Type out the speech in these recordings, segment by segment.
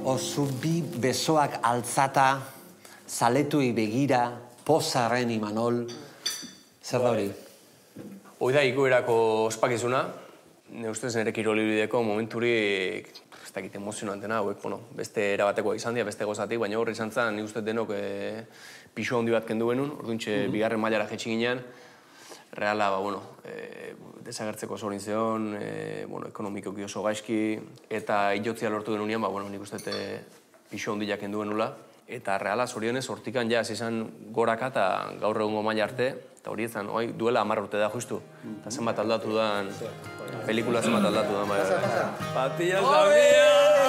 Osu bi besoak altzata, zaletui begira, pozarren Imanol, zer da hori? Hoi da ikuerako ospakizuna, ne ustez nire kirolibideko momenturik, ez dakit emozionantena, hauek, beste erabatekoa izan dira, beste gozatik, baina horri izan zen, nik ustez denok pixua handi bat kendu benun, orduintxe bigarren mailara jetxik ginean, reala, desagertzeko zorin zeon, ekonomikoki oso gaizki, eta iotzia lortu denunean, nik uste pixua handiak kendu benula, eta reala, zorionez, hortikan ja, izan goraka eta gaur egungo maila arte, eta hori ezan, duela 10 urte da justu, eta zenbat aldatu dan, pelikula zenbat aldatu dan, bai. Patilla sabia!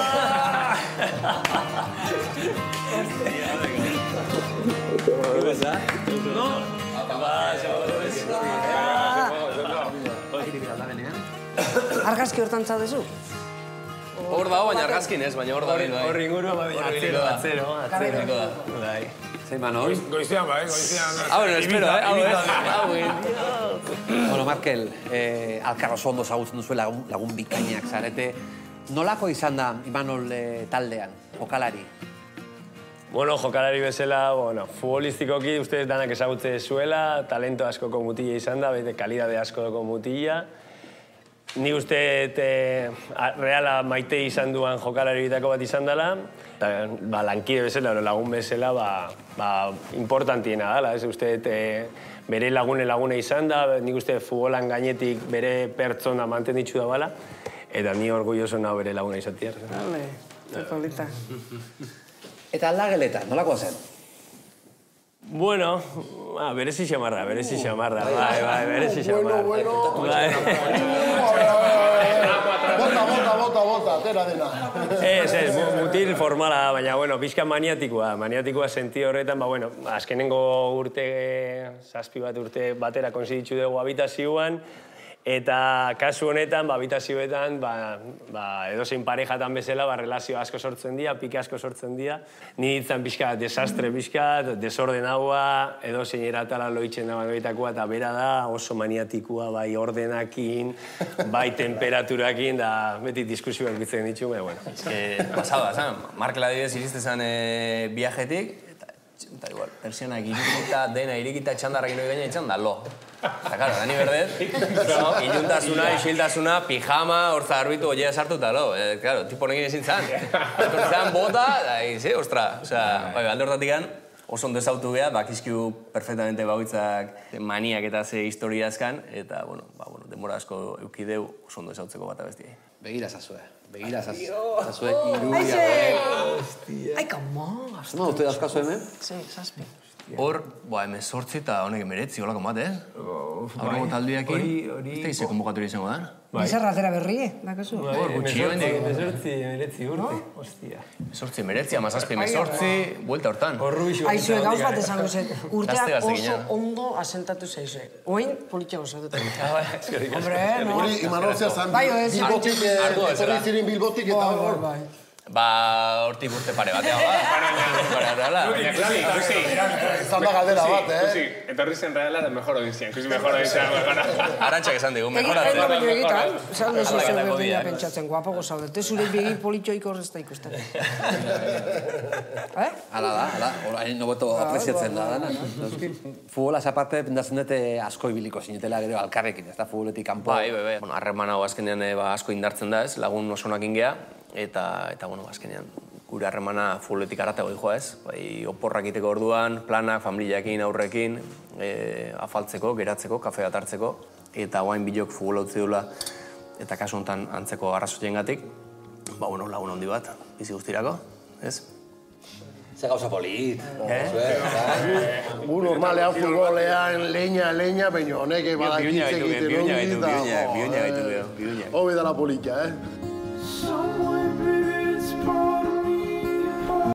¿Qué pasa? No. Argazki hortan zaudezu? Hor dago, baina argazkin ez, baina hor da hori. Hor ingurua, atzero. Zein Manol? Goizean, goizean. Espero, Bueno, Markel, alkar oso ondo zagutzen duzu lagun bikainak zarete. Nolako izan da Imanol taldean, jokalari? Bueno, jokalari bezala, futbolistikoki uste danak ezagutze zuela, talento askoko mutila izan da, bete kalidade askoko mutila. Ni uste reala maite izan duan jokalari bitako bat izan dela, eta lankide bezala, lagun bezala, importantiena dela. Uste bere lagune izan da, nik uste futbolan gainetik bere pertsona mantenditzu da bala, eta ni orgulloso nago bere laguna izatea. Polita. Eta aldageletan, nolako zen? Bueno, berezi xamarra. Bai, berezi xamarra. Bota, atera dena. Ez, mutil formala, baina, pixka maniatikoa senti horretan, azkenengo zazpi bat urte batera konsiditzu dugu habitazioan, eta kasu honetan, habitazioetan, edozein parejatan bezala, relazio asko sortzen dira, pike asko sortzen dira. Ni ditzen pixka desastre pixka, desorden haua, edozein eratala loitzen da baitakoa, eta bera da oso maniatikoa, bai ordenakin, bai temperaturakin, da beti diskusioak bitzen ditu, Pasada, zan, Markel adibidez iriste viajetik, eta igual, persianak irikita, dena irikita txandarrak inoi gaina itxan da, lo. Eta, karo, dani berdez, iluntasuna, isiltasuna, pijama, horza arbitu, oia sartu eta, lo. Karo, tipo nekin ezin zan. Etortzan, bota, eta, ostra. Osea, alde hortatik oso ondo ezautu beha, bakizkiu perfectamente bauitzak maniak eta ze historiazkan, eta, denbora asko eukideu oso ondo ezautzeko bat abestiai. Begira zazue irudia. Ai, kamo! Zema, uste dauzkazu hemen? Zazpi. Hor, hemen sortzi eta honek emeretzi, holako bat, Aurrego taldiakin, ez da ize konbokatoria izango da? Bizarra atera berri, dakazu? Hor, gutxio hendik. Emeretzi urte, hostia. Mesortzi, emeretzi, amazazpi, mesortzi, buelta hortan. Aizue, gauz bat esango zen, urteak oso ondo asentatu zaizue. Oin, politxago zaituta. Hombre, no? Hori, Imanolzea zan, etorri zirin Bilbotik eta hor. Hortik urte pare batean, Zan da galdera bat, Etorri zen reala da mejor odizien. Arantxak esan digu, mejoratzen. Egin baino egitan, zan dezu zeu berdina pentsatzen, guapo gozaudete, zure begi politxoik horrezta ikusten. Hala da, hain nobeto apreziatzen da dana. Futbolaz aparte, pendatzen dute asko ibiliko zinetela gero alkarrekin, ez da futboletik kanpo. Bai. Harreman hau azkenean asko indartzen da ez, lagun osonak ingea, eta azkenean gure harremana futboletik aratago dihoa ez. Oporrak iteko orduan, planak, familiakin, aurrekin, afaltzeko, geratzeko, kafe bat hartzeko, eta guain bilok futbola utzi dula, eta kasu honetan antzeko arrazoien gatik, lagun handi bat, bizi guztirako, ez? Ze gauza polit. Gu normalean futbolean leña, baina honek badakitze egiten hori. Biuña gaitu. Hobi da la polita,